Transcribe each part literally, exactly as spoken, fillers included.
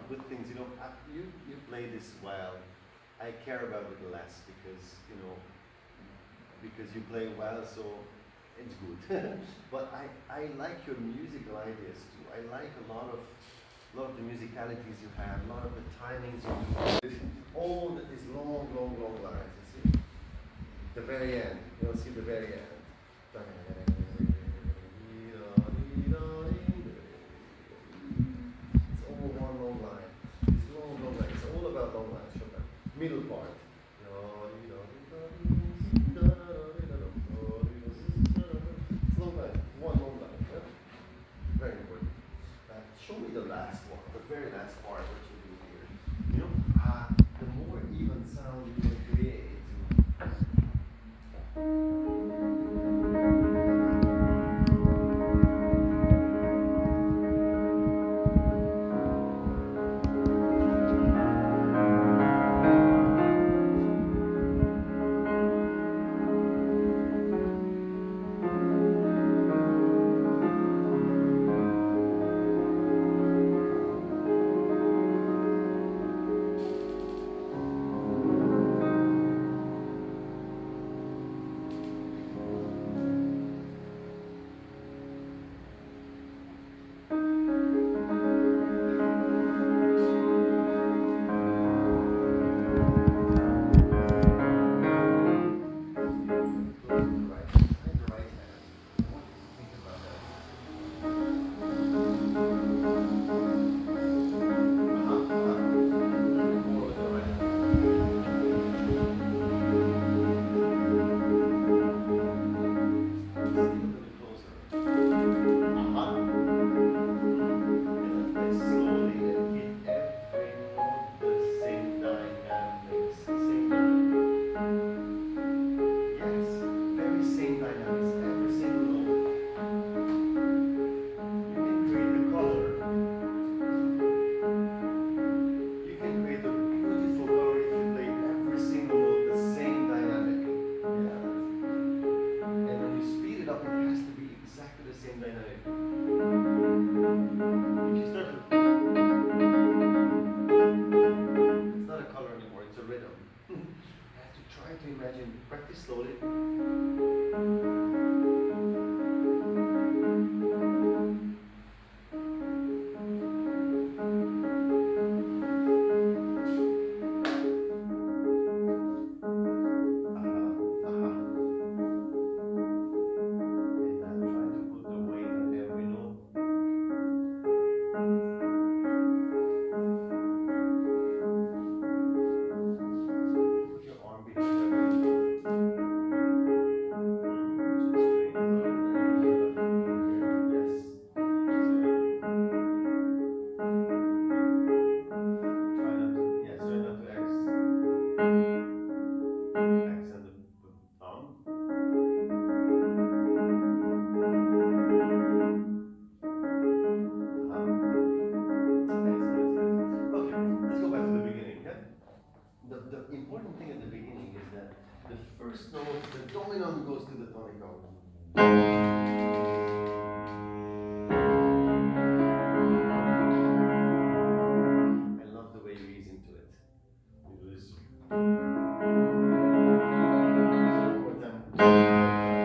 good things. You know, I, you you play this well. I care about it less because you know because you play well, so it's good. But I I like your musical ideas too. I like a lot of a lot of the musicalities you have, a lot of the timings you do. All that is long, long, long lines. You see, the very end. You'll see the very end. It's all one long line. It's long, long line. It's all about long lines. Chopin. Middle part. It's long line. One long line. Yeah? Very important. Uh, show me the last one, the very last part, what you do here. You know, uh, the more even sound you can create. Practice slowly. First note, the dominant goes to the tonic note. I love the way you ease into it. You do this. One more time.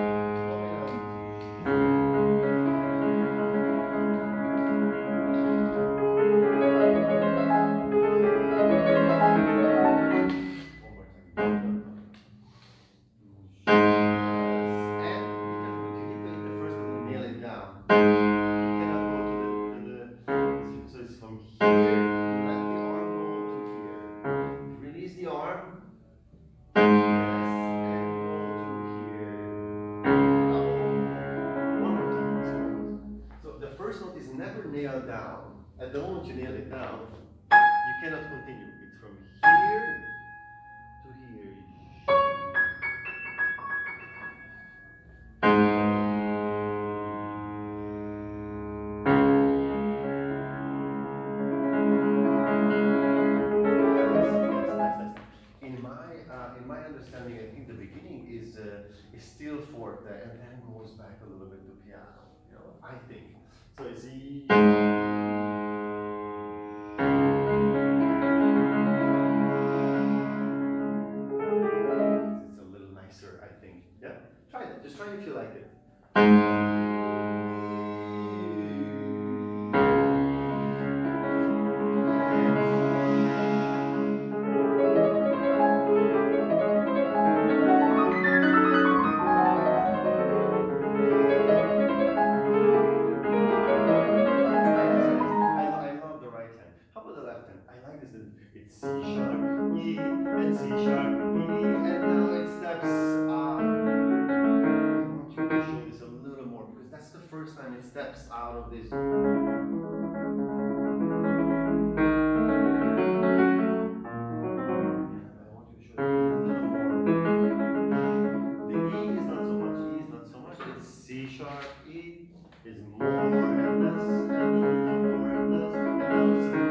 Nailed down. At the moment you nail it down, you cannot continue. It's from here to here. In my uh, in my understanding, I think the beginning is uh, is still forte and then goes back a little bit to piano. You know, I think so. It's E. Try if you like it. It's C sharp, E, and C sharp, E, and now it steps. Uh, I want you to show this a little more because that's the first time it steps out of this. I want you to show it a little more. The E is not so much, E is not so much. It's C sharp, E is more and less, and a little more and less, and now it's more.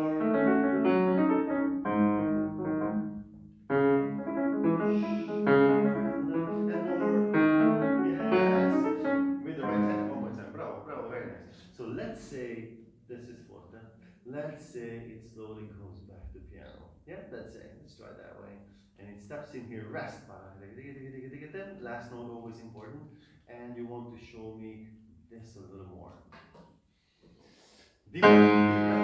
So let's say this is forte. Let's say it slowly goes back to piano. Yeah, let's say. Let's try that way. And it steps in here, rest. Last note always important. And you want to show me this a little more. Deep breath, deep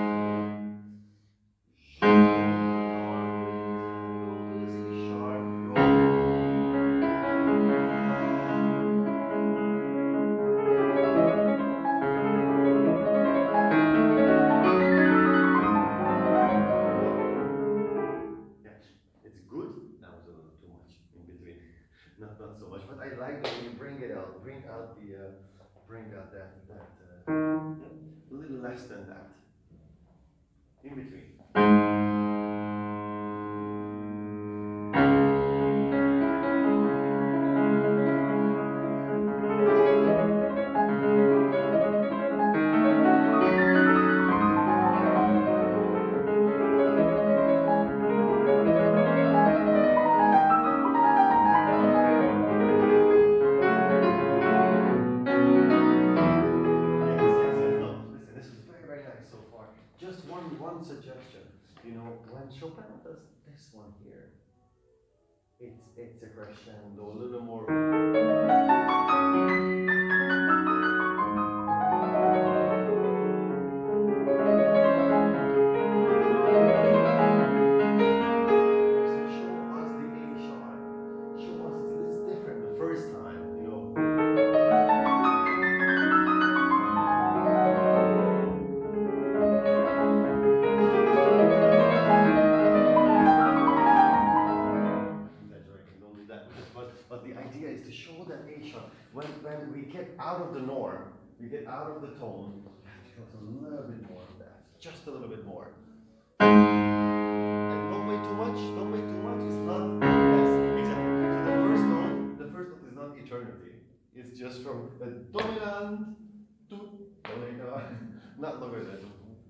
Not, not so much, but I like when you bring it out, bring out the, uh, bring out that, that, uh, a little less than that, in between. Just one, one suggestion, you know, when Chopin does this one here, it's, it's a crescendo, a little more. So show us the A sharp, show us it's, it's different the first time, you know. But the idea is to show that A sharp. When, when we get out of the norm, we get out of the tone, it goes a little bit more of that. Just a little bit more. And don't wait too much, don't wait too much. It's not, yes, exactly. So the first note, the first note is not eternity. It's just from the dominant to dominant, not longer than.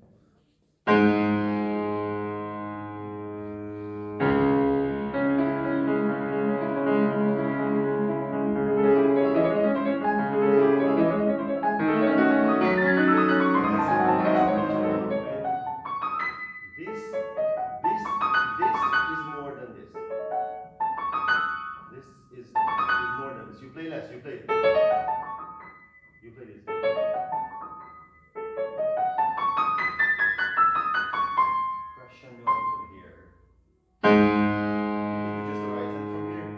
You play less, you play. You play this. Crescendo over here. You can just the right hand from here.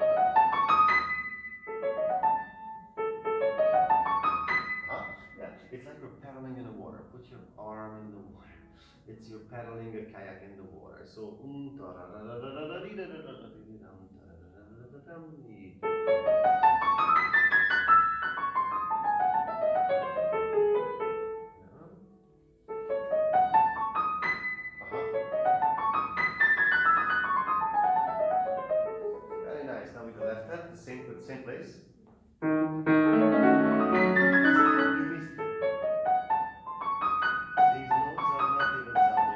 Huh? Yeah, it's like you're paddling in the water. Put your arm in the water. It's you're paddling a kayak in the water. So um ta da da da da da da da da da. Very nice. Now with the left hand, the same, the same place. You missed it. These notes are not even sounding.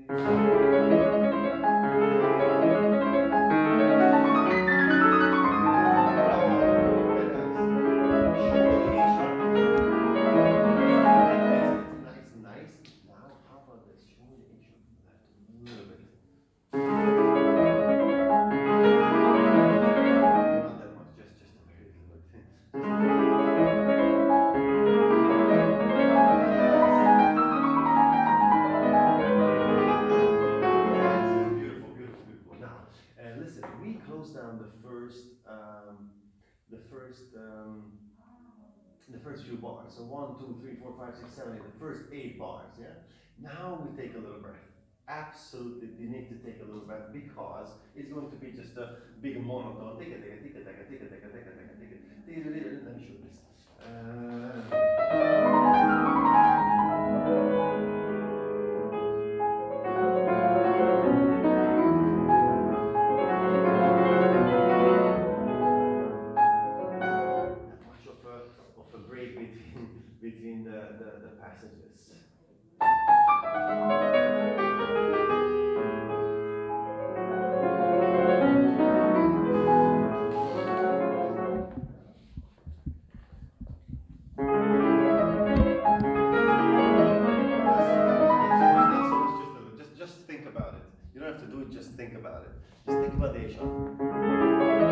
Down the first um, the first um, the first few bars. So one, two, three, four, five, six, seven, eight. The first eight bars. Yeah. Now we take a little breath. Absolutely, you need to take a little breath because it's going to be just a big monotone. Take it, take it, take it, take it, take it, take it, take it, take it, take it, take it. Let me show you this. Uh, between the, the, the passages. Just, just think about it. You don't have to do it, just think about it. Just think about the A sharp.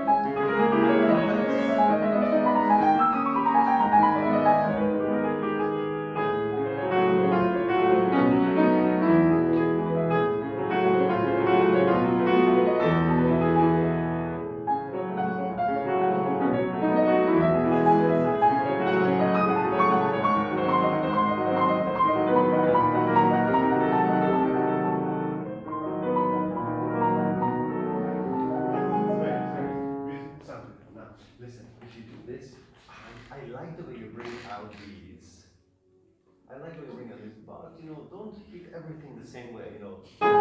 Listen, if you do this, I, I like the way you bring out these. I like the way you bring out these, but you know, don't hit everything the same way, you know.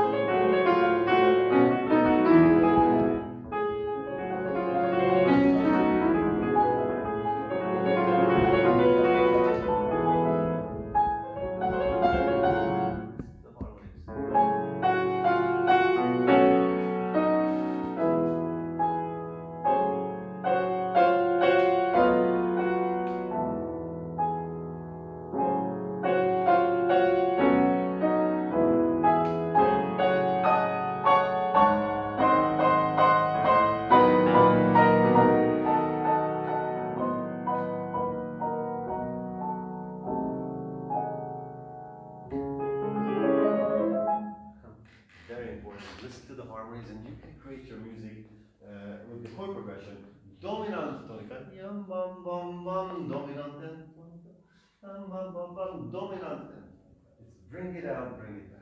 Listen to the harmonies and you can create your music uh, with the chord progression. Dominant tonica, yum bum bum bum, dominant and bum bum bum bum, dominant and it's bring it out, bring it back.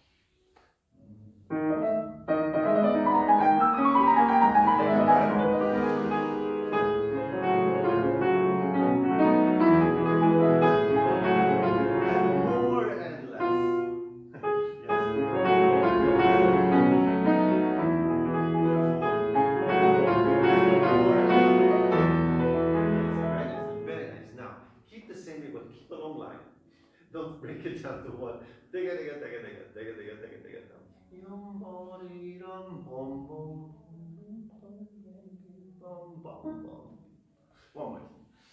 Don't break it down to one. Digga, digga, digga, digga, digga, digga, digga, digga, digga. Yum, body, dum, bum, bum, bum, bum, bum. One more.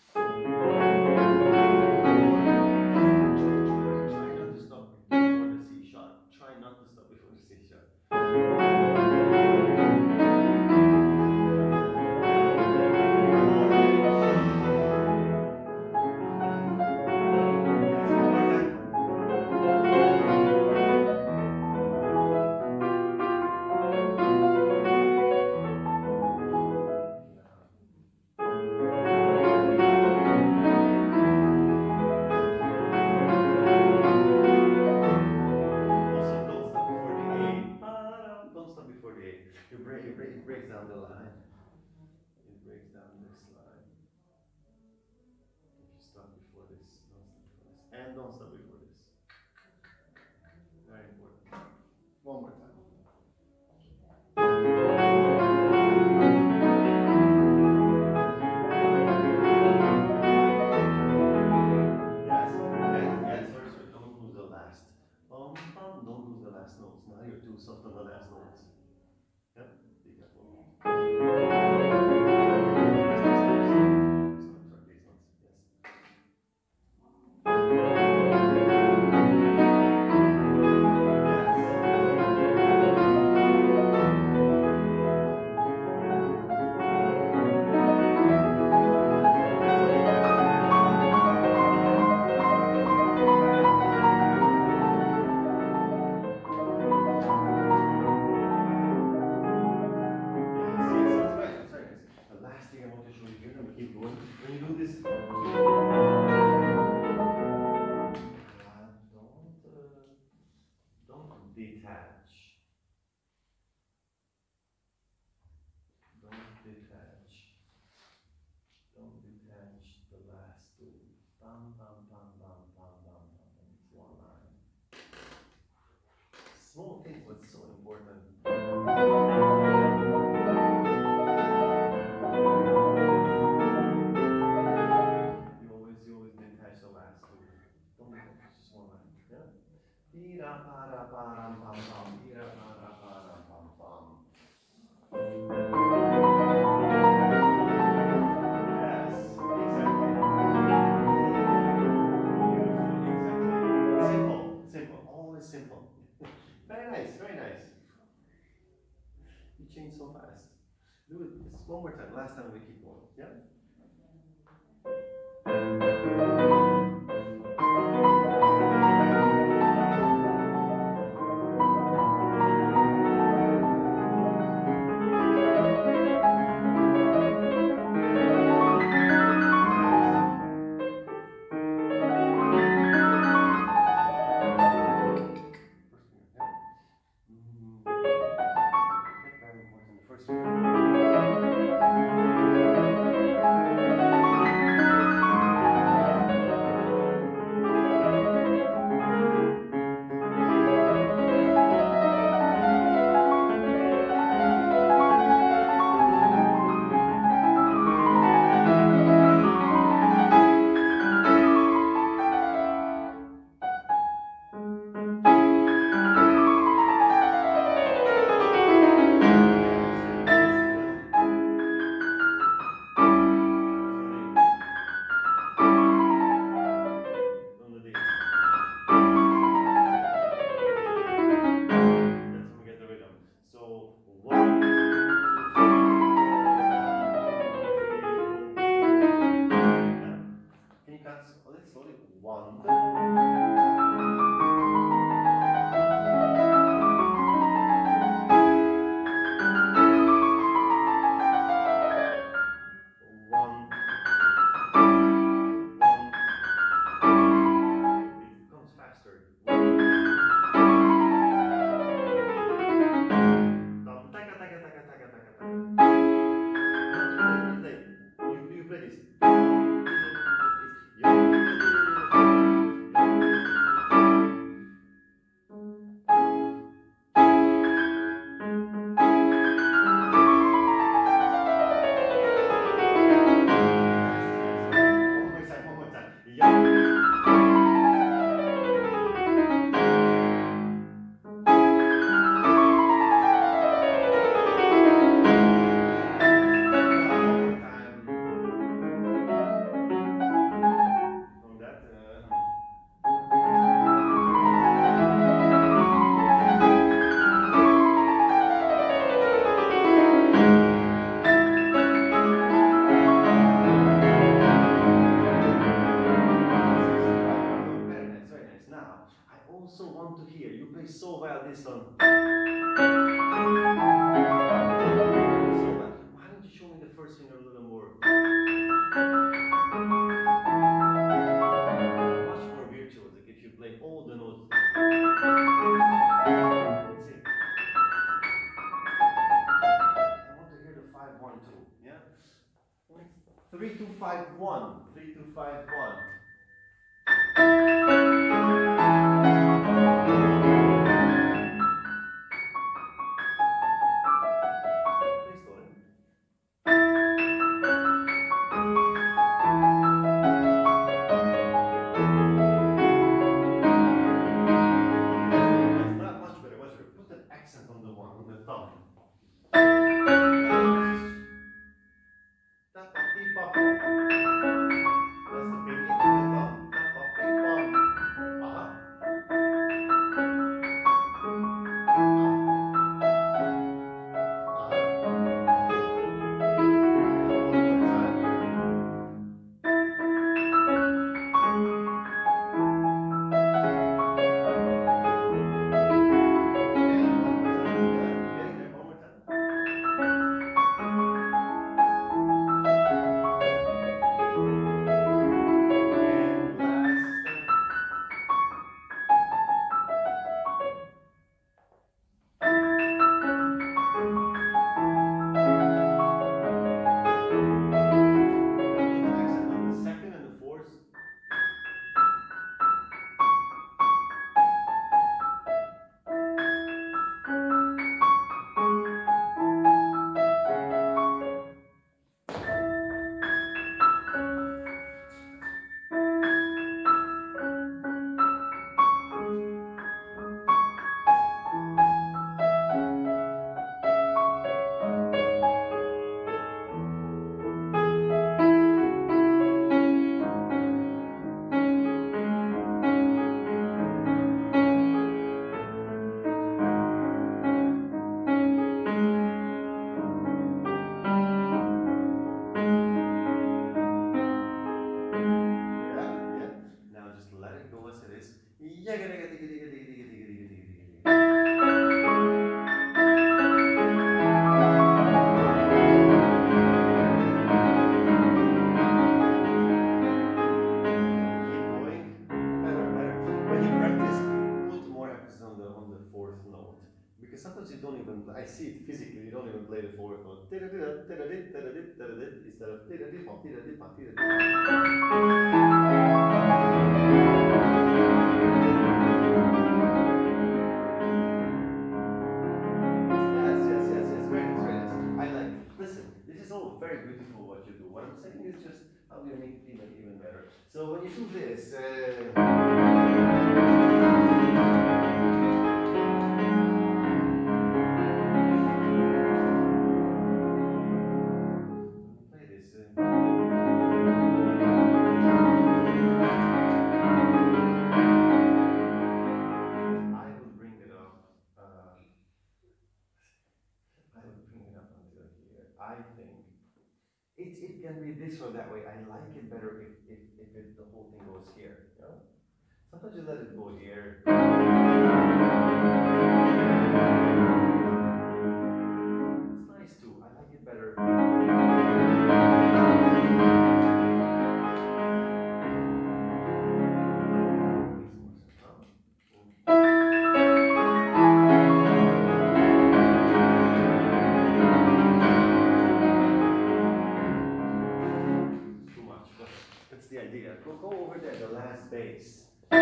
Try not to stop before the C sharp. Try not to stop before the C sharp. last notes. Now you're too soft on the last notes. Yeah, be careful. Small things, but so important. You always, you always detach the last two. Don't detach, just one line. Yeah. Ira para param pam pam. Ira para param pam pam. Yes, exactly. Beautiful, exactly. Simple, simple, always simple. Very nice, very nice. You change so fast. Do it just one more time. Last time we keep going. Yeah? Very important. The first one. Also want to hear you play so well this one. So well. Why don't you show me the first finger a little more? Much more virtuosic if you play all the notes. Let's see. I want to hear the five one two. Yeah. Three two five one. Three two five one. the on the fourth note, because sometimes you don't even. I see it physically. You don't even play the fourth note. Instead of yes, yes, yes, yes. Very nice, very nice. I like it. Listen, this is all very beautiful what you do. What I'm saying is just how do you make it even even better. So when you do this. Uh, play this. Uh, I will bring it up. Uh, I will bring it up until here. I think it, it can be this or that way. I like it better if, if, if it, the whole thing goes here. You know? Sometimes you let it go here. It's nice too. I like it better. Too much, but that's the idea. Go, go over there, the last bass.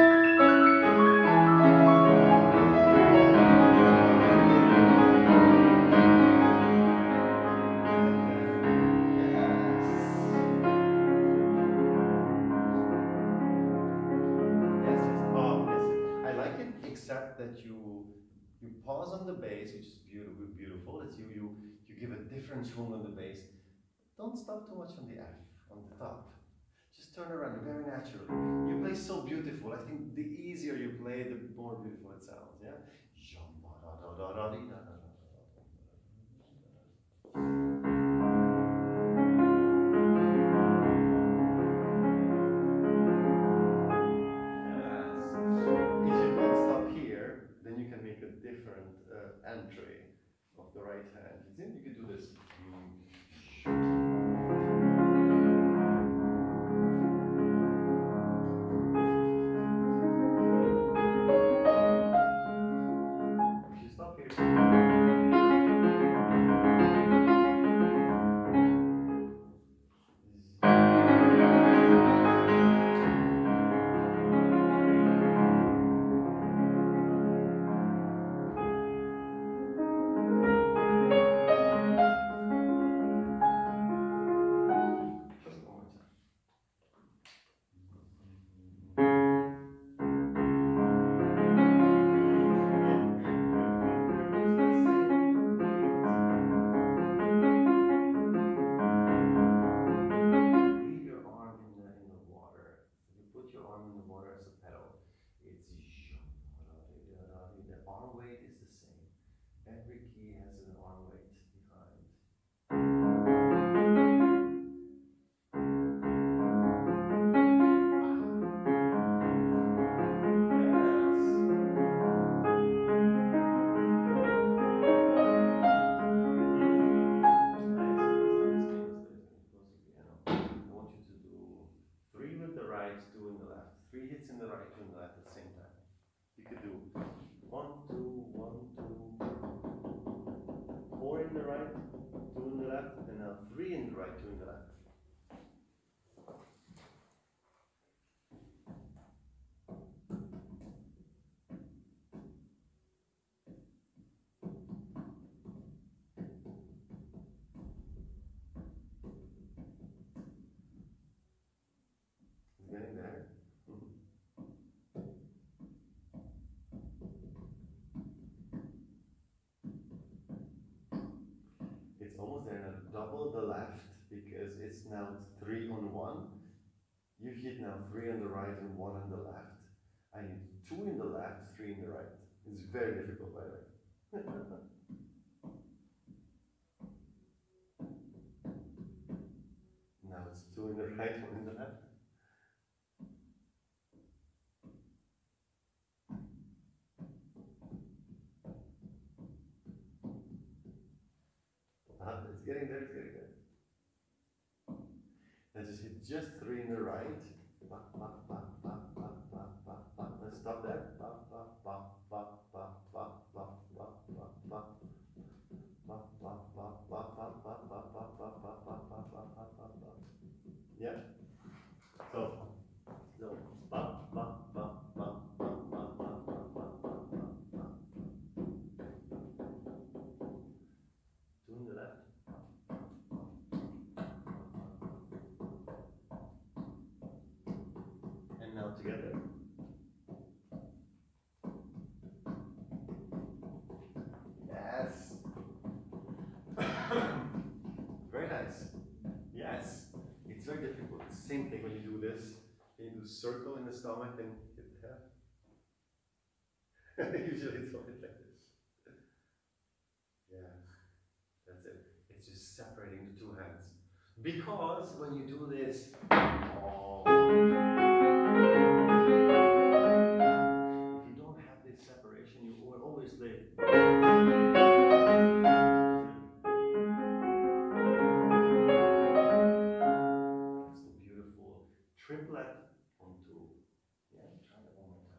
Except that you you pause on the bass, which is beautiful. Beautiful. It's you you you give a different swing on the bass. Don't stop too much on the F on the top. Just turn around very naturally. You play so beautiful. I think the easier you play, the more beautiful it sounds. Yeah. Different uh, entry of the right hand. You could do this. If you stop here. Arm weight is the same. Every key has an arm weight behind. Two in the left, three hits in the right, two in the left at the same time. You could do one, two, one, two, four in the right, two in the left, and now three in the right, two in the left. It's getting there. It's almost there now. Double the left because it's now three on one. You hit now three on the right and one on the left. I need two in the left, three in the right. It's very difficult, by the way. Now it's two in the right, one in the left. Ah, it's getting there, it's getting there. Let's just hit just three in the right. Let's stop there. together. Yes. Very nice. Yes. It's very difficult. It's the same thing when you do this. You do circle in the stomach, then hit the head. Usually it's always like this. Yeah. That's it. It's just separating the two hands. Because when you do this, oh, if you don't have this separation, you will always play. It's so beautiful. Triplet on two. Yeah, try that one more time.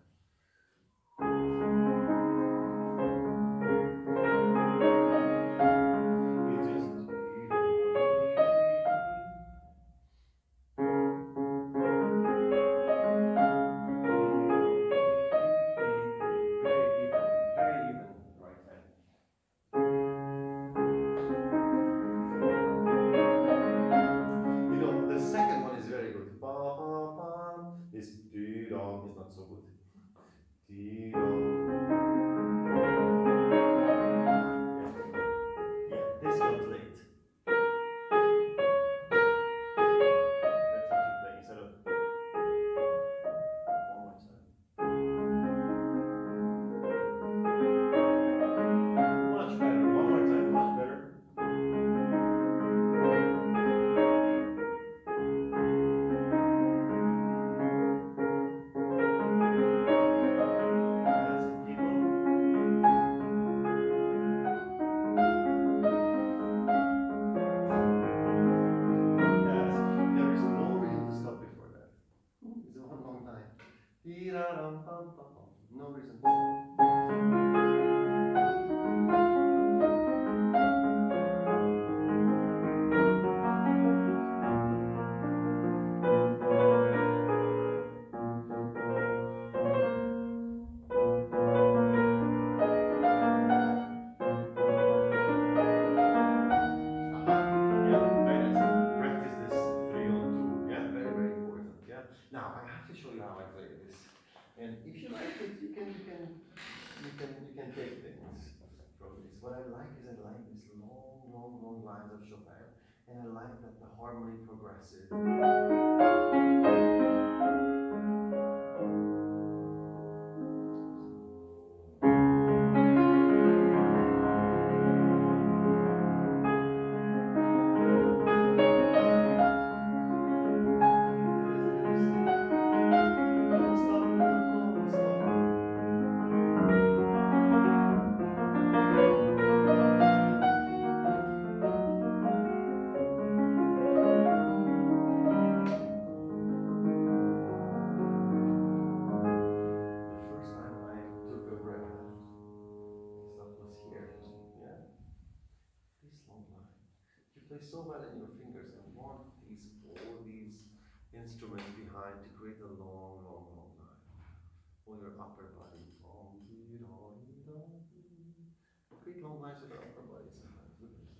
You just very even, very even right hand. You know, the second one is very good. Ba, ba, ba. This dee-dong is not so good. Dee-dong. Yeah, this comes late. That's what you play instead of one more time. Much better. One more time, much better. No reason. Now I have to show you how I play this, and if you like it, you can you can you can you can take things from this. What I like is I like these long, long, long lines of Chopin, and I like that the harmony progresses. So well in your fingers and want these all these instruments behind to create a long, long, long line. All your upper body. Create long lines with the upper body sometimes. Look at this.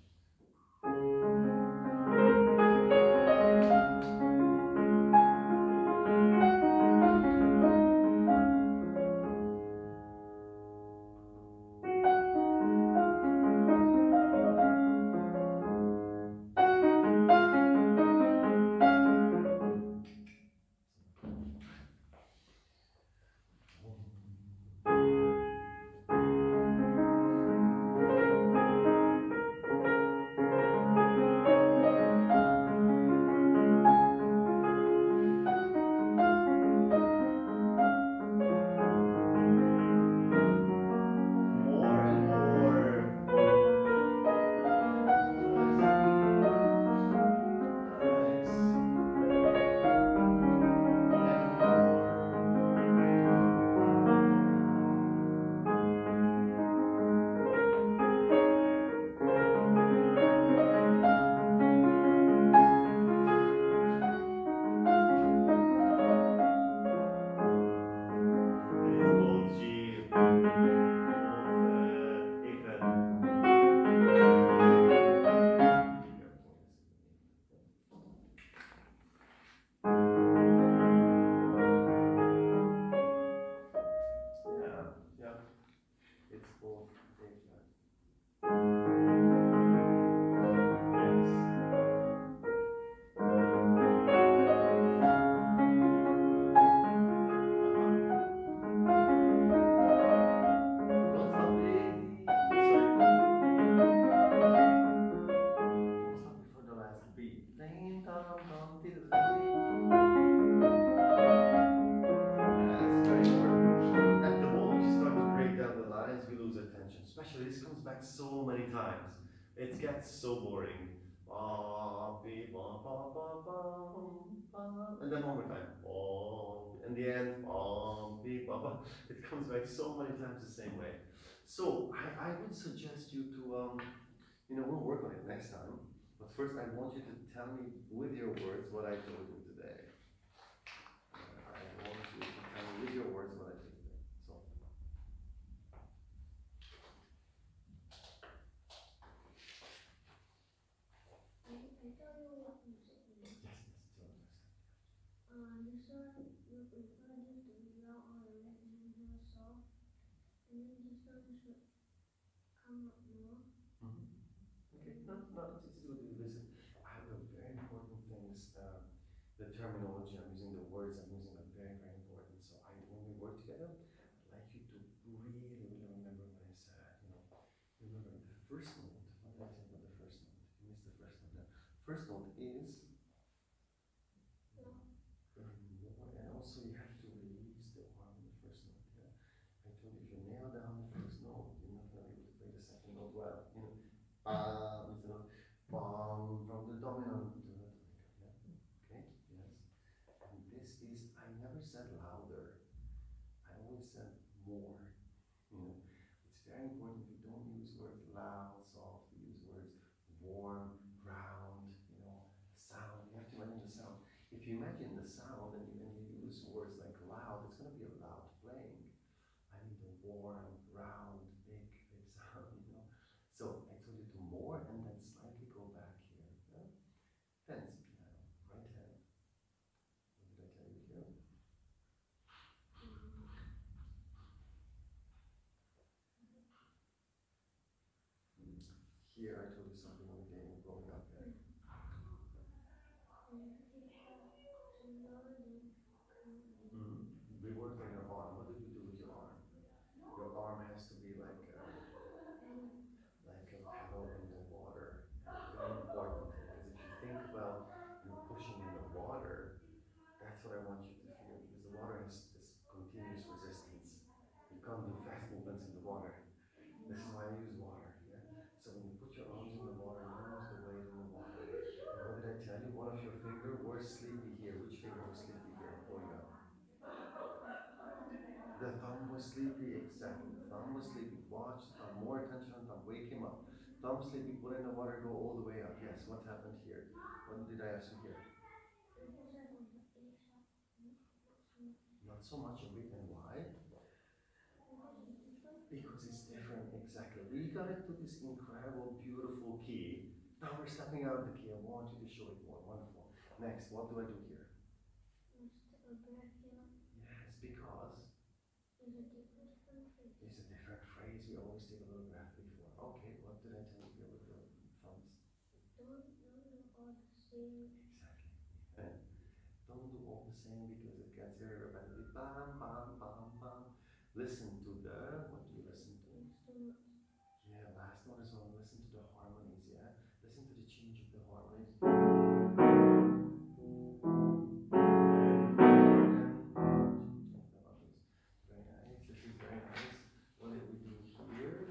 it's both A flat. Especially this comes back so many times. It gets so boring. And then one more time. And the end. It comes back so many times the same way. So I, I would suggest you to um, you know, we'll work on it next time. But first I want you to tell me with your words what I told you today. I want you to tell me with your words what I told you today. So I, I tell you what music means. yes, yes, tell me. Uh, this one, you prefer this to be loud or medium soft. And then this one should come up more. Mm-hmm. Okay, no, no, it's, it's good. Listen, I have a very important things. Uh, the terminology I'm using, the words I'm using are very, very important. So I, when we work together, I'd like you to really, really remember what I said. You know, remember the first note. What did I tell you about the first note? You missed the first note. The first note is No. more, and also you have to release the arm in the first note. Yeah, I told you if you nail down the first note, you're not gonna be able to play the second note well. You know, uh, instead of bum from the dominant to the tonic. Yeah. Okay. Yes. And this is I never said louder. I always said more. You know, it's very important we don't use words loud, soft. We use words warm, round. You know, sound. You have to imagine the sound. If you imagine the sound and you, and you use words like loud, it's going to be a loud playing. I need a warm, round, big, big sound. You know. So I told you to more and then slightly go back here. Yeah? Fancy piano, right hand. What did I tell you here? Here I told you something on the game of going up there. Mm. We worked on your arm. What did you do with your arm? Your arm has to be like a, like a paddle in the water. And very important because if you think about you pushing in the water, that's what I want you to feel because the water has this continuous resistance. You can't do fast movements in the water. This is why I use water. Yeah? So when you put your arms in the water, use the weight in the water. And what did I tell you? One of your finger was sleepy here. Which finger was sleepy here? Going up. The thumb was sleepy, exactly. The thumb was sleepy. Watch the thumb. More attention on thumb. Wake him up. Thumb sleepy, put in the water, go all the way up. Yes, what happened here? What did I ask you here? Not so much a bit, and why? Because it's different, exactly. We got into this incredible, beautiful key. Now we're stepping out of the key. I want you to show it more. Wonderful. Next, what do I do here? Yes, because it's a different phrase. We always take a little breath before. Okay, what did I tell you here with the thumbs? Don't, don't do all the same. Exactly. And don't do all the same because it gets very repetitive. Bam, bam, bam, bam. Listen to the, what do you listen to? Yeah, last note as well. Listen to the harmonies, yeah? Listen to the change of the harmonies. Very nice. This is very nice. What did we do here?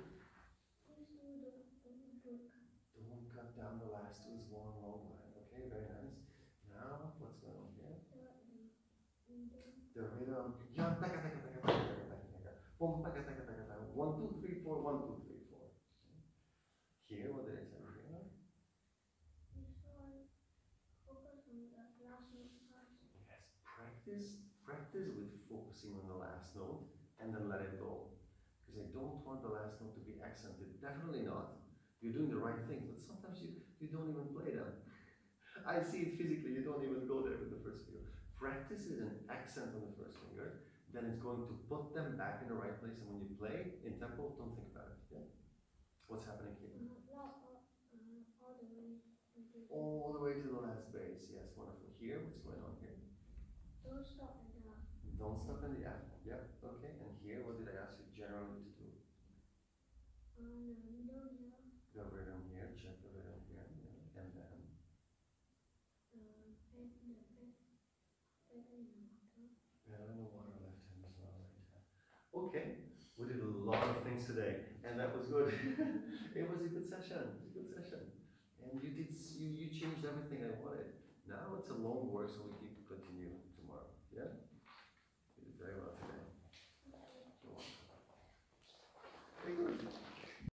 Don't cut down the last two is one long line. Okay, very nice. Now, what's going on here? The rhythm. One, two, three, four, one, two, three, four. Here, what did I tell you here? Yes, practice, practice with focusing on the last note and then let it go. Because I don't want the last note to be accented. Definitely not. You're doing the right things, but sometimes you, you don't even play them. I see it physically, you don't even go there with the first finger. Practice is an accent on the first finger, then it's going to put them back in the right place. And when you play in tempo, don't think What's happening here? Uh, not all, uh, all the way. until the- All the way to the last base. Yes, wonderful. Here, what's going on here? Don't stop at that. Don't stop in the F. Yep, okay. And here, what did I ask you generally to do? On the middle here, Go rhythm here, check the rhythm here, yeah. And then, uh, and the F, and in the water. pedal in the water, left hand as well, right hand. Okay, we did a lot of things today, and that was good. It was a good session, it was a good session. And you did, s- you, you changed everything I wanted. Now it's a long work, so we keep continue tomorrow, yeah?